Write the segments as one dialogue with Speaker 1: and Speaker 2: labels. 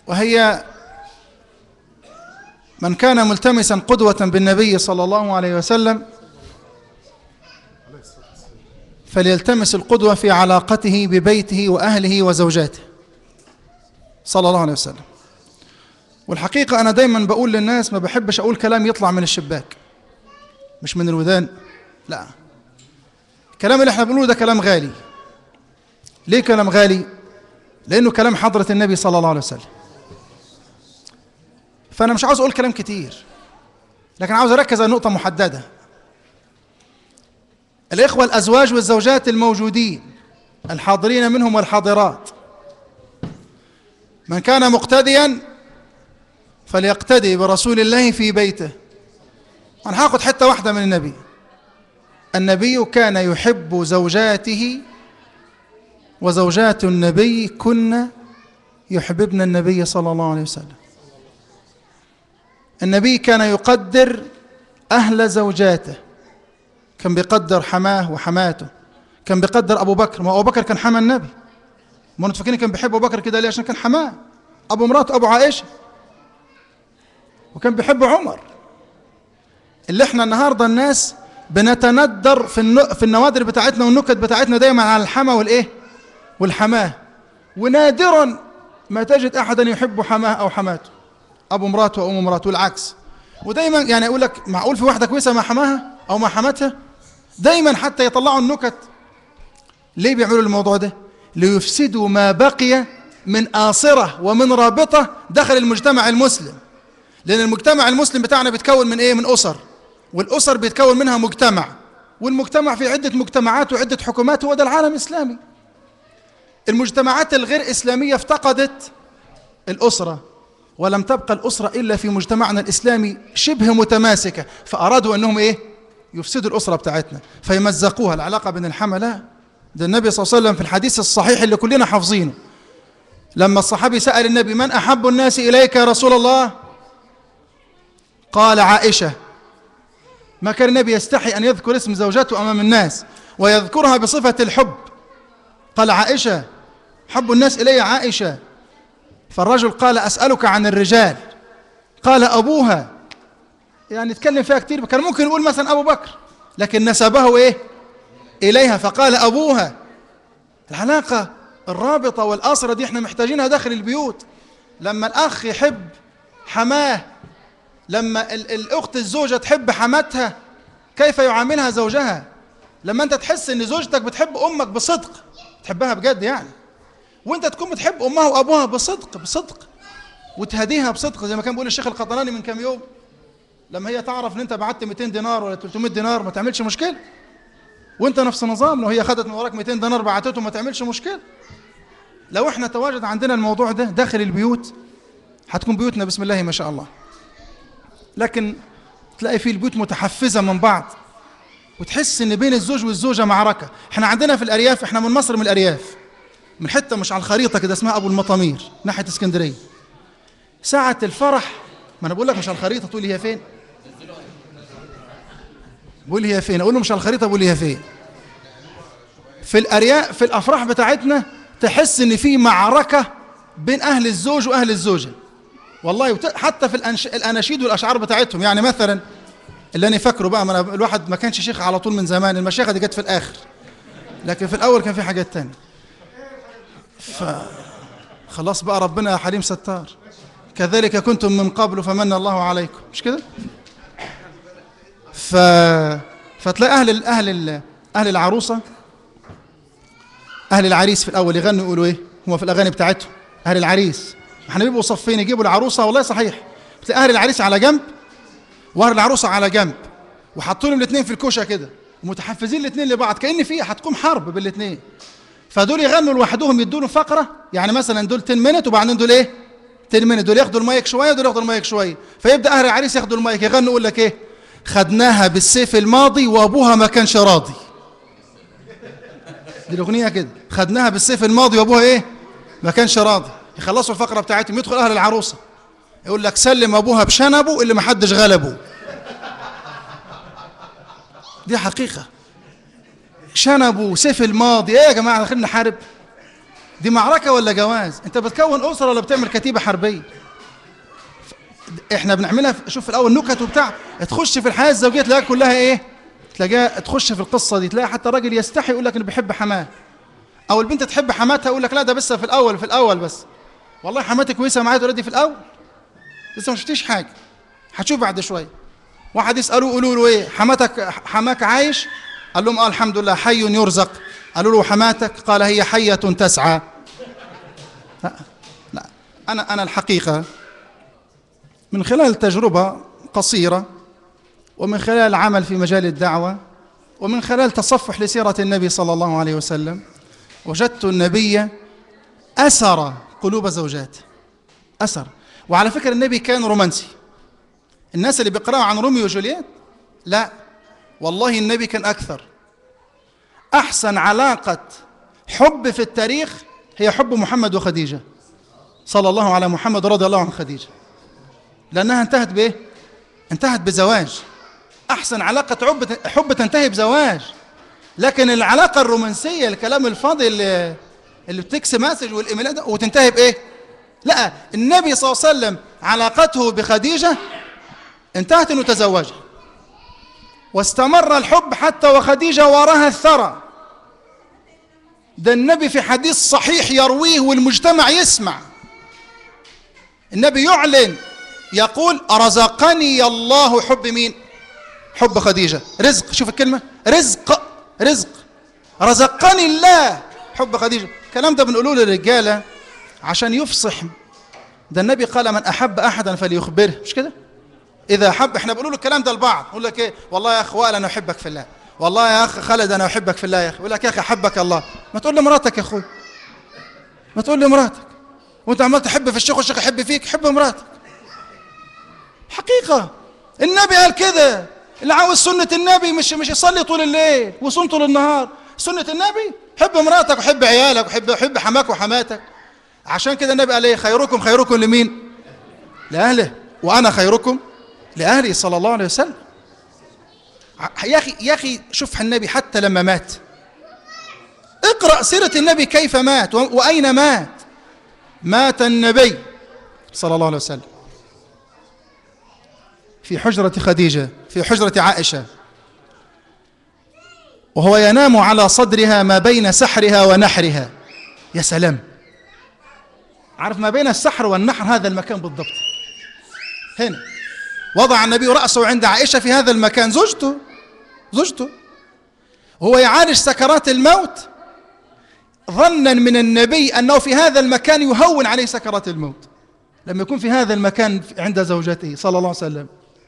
Speaker 1: وهي من كان ملتمسا قدوة بالنبي صلى الله عليه وسلم فليلتمس القدوة في علاقته ببيته وأهله وزوجاته صلى الله عليه وسلم. والحقيقة أنا دايما بقول للناس ما بحبش أقول كلام يطلع من الشباك مش من الودان، لا، الكلام اللي احنا بنقوله ده كلام غالي. ليه كلام غالي؟ لأنه كلام حضرة النبي صلى الله عليه وسلم. فأنا مش عاوز أقول كلام كتير، لكن عاوز أركز على نقطة محددة. الإخوة الأزواج والزوجات الموجودين الحاضرين منهم والحاضرات، من كان مقتديا فليقتدي برسول الله في بيته. أنا هاخد حتة واحدة من النبي. النبي كان يحب زوجاته وزوجات النبي كن يحببن النبي صلى الله عليه وسلم. النبي كان يقدر أهل زوجاته، كان بيقدر حماه وحماته، كان بيقدر أبو بكر. ما أبو بكر كان حمى النبي، ما أنتوا فاكرين كان بيحب أبو بكر كده ليه؟ عشان كان حماه، أبو مراته أبو عائشة. وكان بيحب عمر. اللي احنا النهارده الناس بنتندر في النوادر بتاعتنا والنكت بتاعتنا دايما على الحما والايه والحماه، ونادرا ما تجد احدا يحب حماه او حماته، ابو مراته وام مراته والعكس. ودايما يعني يقول لك معقول في واحده كويسه مع حماها او مع حماتها؟ دايما حتى يطلعوا النكت. ليه بيعملوا الموضوع ده؟ ليفسدوا ما بقي من آصرة ومن رابطة داخل المجتمع المسلم. لأن المجتمع المسلم بتاعنا بيتكون من إيه؟ من أسر، والأسر بيتكون منها مجتمع، والمجتمع في عدة مجتمعات وعدة حكومات، وده العالم الإسلامي. المجتمعات الغير إسلامية افتقدت الأسرة، ولم تبقى الأسرة إلا في مجتمعنا الإسلامي شبه متماسكة، فأرادوا أنهم إيه؟ يفسدوا الأسرة بتاعتنا فيمزقوها. العلاقة بين الحملة ده النبي صلى الله عليه وسلم في الحديث الصحيح اللي كلنا حافظينه، لما الصحابي سأل النبي من أحب الناس إليك يا رسول الله؟ قال عائشة. ما كان النبي يستحي أن يذكر اسم زوجته أمام الناس ويذكرها بصفة الحب، قال عائشة، حب الناس إلي عائشة. فالرجل قال أسألك عن الرجال، قال أبوها. يعني اتكلم فيها كتير، كان ممكن يقول مثلا أبو بكر، لكن نسبه إيه؟ إليها، فقال أبوها. العلاقة الرابطة والأسرة دي احنا محتاجينها داخل البيوت. لما الأخ يحب حماه، لما الأخت الزوجة تحب حماتها، كيف يعاملها زوجها؟ لما أنت تحس أن زوجتك بتحب أمك بصدق، تحبها بجد يعني، وأنت تكون بتحب أمها وأبوها بصدق وتهديها بصدق، زي ما كان بيقول الشيخ القطلاني من كام يوم، لما هي تعرف أن أنت بعت 200 دينار ولا 300 دينار ما تعملش مشكلة، وأنت نفس النظام، لو هي خدت من وراك 200 دينار بعتته ما تعملش مشكلة. لو احنا تواجد عندنا الموضوع ده داخل البيوت هتكون بيوتنا بسم الله ما شاء الله. لكن تلاقي فيه البيوت متحفزة من بعض، وتحس ان بين الزوج والزوجة معركة. احنا عندنا في الأرياف، احنا من مصر، من الأرياف، من حتة مش على الخريطة كده اسمها أبو المطامير ناحية اسكندرية. ساعة الفرح، ما أنا بقول لك مش على الخريطة، تقول لي هي فين؟ بقول لي هي فين؟ أقول له مش على الخريطة، بقول لي هي فين؟ في الأرياف في الأفراح بتاعتنا تحس ان في معركة بين أهل الزوج وأهل الزوجة والله. حتى في الأناشيد والأشعار بتاعتهم، يعني مثلا اللي أنا فاكره بقى، ما أنا الواحد ما كانش شيخ على طول من زمان، المشيخة دي جت في الآخر، لكن في الأول كان في حاجات تانية. فخلاص بقى ربنا حليم ستار، كذلك كنتم من قبل فمن الله عليكم، مش كده؟ فتلاقي أهل العروسة، أهل العريس في الأول يغنوا يقولوا إيه؟ هم في الأغاني بتاعتهم أهل العريس، احنا بيبقوا صفين يجيبوا العروسة، والله صحيح، بتلاقي أهل العريس على جنب وأهل العروسة على جنب، وحطوا الاثنين في الكوشة كده، ومتحفزين الاثنين لبعض، كأن في هتقوم حرب بالاثنين. فدول يغنوا لوحدهم، يدوا له فقرة، يعني مثلا دول 10 مينت وبعدين دول إيه؟ 10 مينت، دول ياخدوا المايك شوية ودول ياخدوا المايك شوية، فيبدأ أهل العريس ياخدوا المايك يغنوا، يقول لك إيه؟ خدناها بالسيف الماضي وأبوها ما كانش راضي. دي الأغنية كده، خدناها بالسيف الماضي وأبوها إيه؟ ما كانش راضي. يخلصوا الفقرة بتاعتهم، يدخل أهل العروسة يقول لك سلم أبوها بشنبه اللي ما حدش غلبه. دي حقيقة، شنبه سيف الماضي. إيه يا جماعة داخلين نحارب؟ دي معركة ولا جواز؟ انت بتكون أسرة ولا بتعمل كتيبة حربية؟ احنا بنعملها شوف في الأول نكت وبتاع، تخش في الحياة الزوجية تلاقيها كلها ايه؟ تلاقيها تخش في القصة دي، تلاقي حتى الراجل يستحي يقول لك انه بيحب حماه، أو البنت تحب حماتها يقول لك لا ده بس في الأول بس. والله حماتك كويسة معايا تقول دي في الأول، لسه ما شفتيش حاجة، هتشوف بعد شوية. واحد يسألوه يقولوا له ايه؟ حماك عايش؟ قال لهم الحمد لله حي يرزق. قالوا له حماتك؟ قال هي حية تسعى. لا أنا الحقيقة من خلال تجربة قصيرة، ومن خلال العمل في مجال الدعوة، ومن خلال تصفح لسيرة النبي صلى الله عليه وسلم، وجدت النبي أسر قلوب زوجات، أسر. وعلى فكرة النبي كان رومانسي. الناس اللي بيقرأوا عن روميو وجولييت، لا والله النبي كان أكثر. أحسن علاقة حب في التاريخ هي حب محمد وخديجة، صلى الله على محمد رضي الله عن خديجة، لأنها انتهت بإيه؟ انتهت بزواج. أحسن علاقة حب تنتهي بزواج. لكن العلاقة الرومانسية الكلام الفاضي اللي بتكس مسج والإيميلات وتنتهي بإيه؟ لا، النبي صلى الله عليه وسلم علاقته بخديجة انتهت انه تزوجها، واستمر الحب حتى وخديجة وراها الثرى. ده النبي في حديث صحيح يرويه والمجتمع يسمع، النبي يعلن يقول رزقني الله حب مين؟ حب خديجة. رزق، شوف الكلمة، رزق رزقني الله حب خديجة. الكلام ده بنقوله للرجالة عشان يفصح. ده النبي قال من أحب أحدا فليخبره، مش كده؟ إذا أحب، إحنا بنقول الكلام ده لبعض، نقول لك إيه؟ والله يا أخ وائل أنا أحبك في الله، والله يا أخ خالد أنا أحبك في الله يا أخي. يقول لك يا أخي أحبك الله. ما تقول لمراتك يا أخوي، ما تقول لمراتك، وأنت عمال تحب في الشيخ والشيخ يحب فيك، حب مراتك. حقيقة النبي قال كده، اللي عاوز سنة النبي مش يصلي طول الليل ويصوم طول النهار. سنة النبي حب مراتك وحب عيالك وحب حماك وحماتك. عشان كده النبي قال ايه؟ خيركم لمين؟ لأهله، وأنا خيركم لأهلي، صلى الله عليه وسلم. يا أخي شوف النبي حتى لما مات، اقرأ سيرة النبي كيف مات وأين مات. مات النبي صلى الله عليه وسلم في حجرة خديجة، في حجرة عائشة، وهو ينام على صدرها ما بين سحرها ونحرها. يا سلام، عارف ما بين السحر والنحر هذا المكان بالضبط. هنا وضع النبي رأسه عند عائشة في هذا المكان، زوجته هو يعالج سكرات الموت، ظنا من النبي أنه في هذا المكان يهون عليه سكرات الموت لما يكون في هذا المكان عند زوجته صلى الله عليه وسلم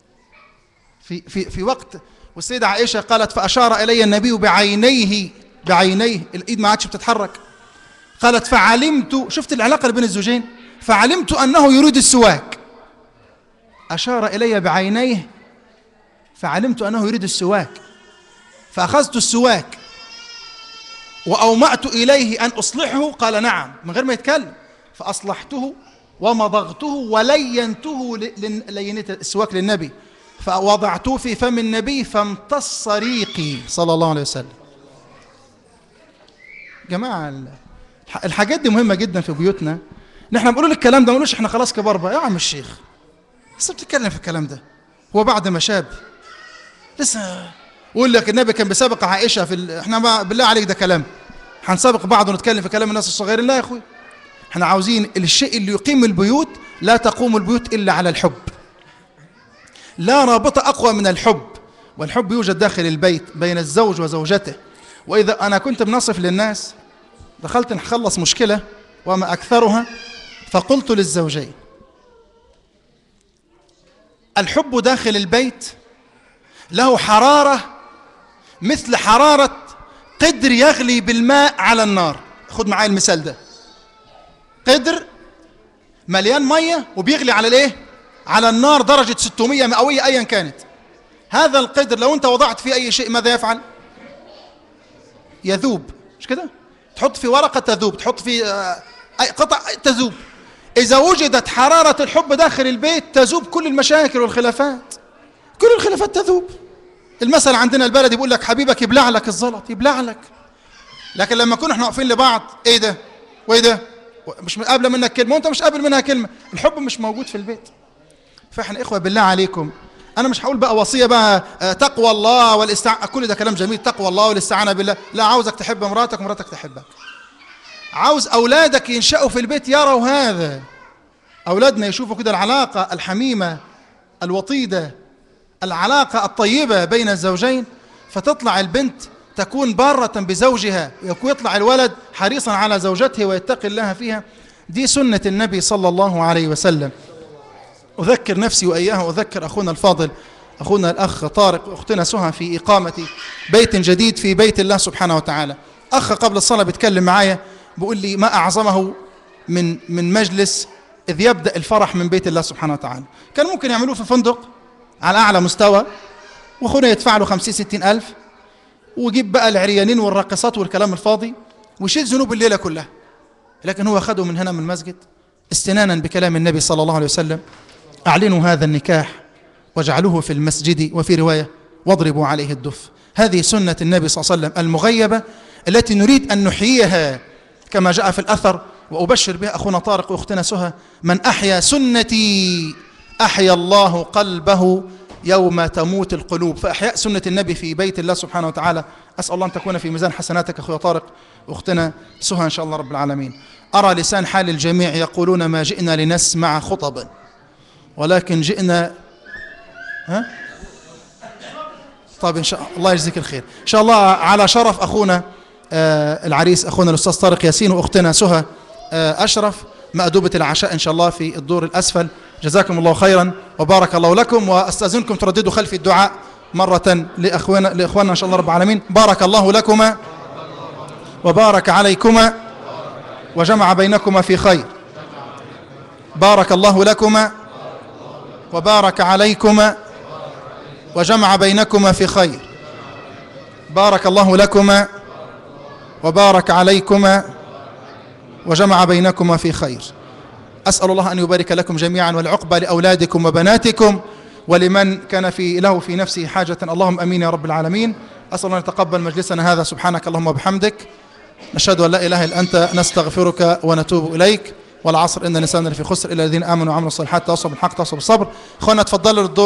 Speaker 1: في وقت. والسيدة عائشة قالت فأشار إلي النبي بعينيه، الإيد ما عادش بتتحرك. قالت فعلمت، شفت العلاقة اللي بين الزوجين، فعلمت أنه يريد السواك. أشار إلي بعينيه فعلمت أنه يريد السواك، فأخذت السواك وأومأت إليه أن أصلحه. قال نعم، من غير ما يتكلم. فأصلحته ومضغته ولينته، لينت السواك للنبي، فوضعته في فم النبي فامتص ريقي صلى الله عليه وسلم. جماعة الحاجات دي مهمة جدا في بيوتنا. نحن بنقول الكلام ده، ما نقولش احنا خلاص كبار بقى. يا عم الشيخ لسه بتتكلم في الكلام ده؟ هو بعد ما شاب لسه يقول لك النبي كان بيسابق عائشة احنا بالله عليك ده كلام هنسابق بعض ونتكلم في كلام الناس الصغيرين؟ لا يا اخوي، احنا عاوزين الشيء اللي يقيم البيوت. لا تقوم البيوت إلا على الحب، لا رابطة أقوى من الحب، والحب يوجد داخل البيت بين الزوج وزوجته. وإذا أنا كنت بنصف للناس، دخلت نخلص مشكلة وما أكثرها، فقلت للزوجين الحب داخل البيت له حرارة مثل حرارة قدر يغلي بالماء على النار. خد معايا المثال ده، قدر مليان مية وبيغلي على الايه؟ على النار درجة 600 مئوية ايا كانت. هذا القدر لو انت وضعت فيه اي شيء ماذا يفعل؟ يذوب، مش كده؟ تحط في ورقة تذوب، تحط في اي قطع تذوب. اذا وجدت حرارة الحب داخل البيت تذوب كل المشاكل والخلافات، كل الخلافات تذوب. المثل عندنا البلدي بيقول لك حبيبك يبلع لك الزلط، يبلع لك. لكن لما كنا احنا واقفين لبعض، ايه ده؟ وايه ده؟ مش قابله منك كلمه وانت مش قابل منها كلمه. الحب مش موجود في البيت. فاحنا اخوه بالله عليكم، انا مش هقول بقى وصيه بقى تقوى الله كل ده كلام جميل، تقوى الله والاستعانه بالله، لا، عاوزك تحب مراتك ومراتك تحبك. عاوز اولادك ينشأوا في البيت يروا هذا، اولادنا يشوفوا كده العلاقه الحميمه الوطيده، العلاقه الطيبه بين الزوجين، فتطلع البنت تكون بارة بزوجها، ويطلع الولد حريصا على زوجته ويتقي الله فيها. دي سنة النبي صلى الله عليه وسلم. أذكر نفسي وإياه، أذكر أخونا الفاضل أخونا الأخ طارق وأختنا سهى في إقامة بيت جديد في بيت الله سبحانه وتعالى. أخ قبل الصلاة بيتكلم معايا بيقول لي ما أعظمه من مجلس إذ يبدأ الفرح من بيت الله سبحانه وتعالى. كان ممكن يعملوه في فندق على أعلى مستوى، وأخونا يدفع له 50-60 ألف ويجيب بقى العريانين والراقصات والكلام الفاضي ويشيل ذنوب الليلة كلها. لكن هو أخذه من هنا من المسجد استنانا بكلام النبي صلى الله عليه وسلم: أعلنوا هذا النكاح واجعلوه في المسجد، وفي رواية واضربوا عليه الدف. هذه سنة النبي صلى الله عليه وسلم المغيبة التي نريد أن نحييها كما جاء في الأثر، وأبشر بها أخونا طارق وأختنا سهى: من أحيا سنتي أحيا الله قلبه يوم تموت القلوب. فأحياء سنة النبي في بيت الله سبحانه وتعالى أسأل الله أن تكون في ميزان حسناتك أخويا طارق وأختنا سهى إن شاء الله رب العالمين. أرى لسان حال الجميع يقولون ما جئنا لنسمع خطبا ولكن جئنا طيب إن شاء الله يجزيك الخير. إن شاء الله على شرف أخونا العريس أخونا الأستاذ طارق ياسين وأختنا سهى أشرف مأدوبة العشاء إن شاء الله في الدور الأسفل. جزاكم الله خيرا وبارك الله لكم، وأستأذنكم ترددوا خلف الدعاء مرة لإخواننا إن شاء الله رب العالمين. بارك الله لكما وبارك عليكما وجمع بينكما في خير. بارك الله لكما وبارك عليكما وجمع بينكما في خير. بارك الله لكما وبارك عليكما وجمع بينكما في خير. أسأل الله أن يبارك لكم جميعا والعقبى لأولادكم وبناتكم ولمن كان له في نفسه حاجة. اللهم أمين يا رب العالمين. أسأل الله أن يتقبل مجلسنا هذا. سبحانك اللهم وبحمدك، نشهد أن لا إله إلا أنت، نستغفرك ونتوب إليك. والعصر إن الإنسان لفي خسر إلا الذين آمنوا وعملوا الصالحات تواصوا بالحق تواصوا بالصبر. أخوانا تفضلوا الدور.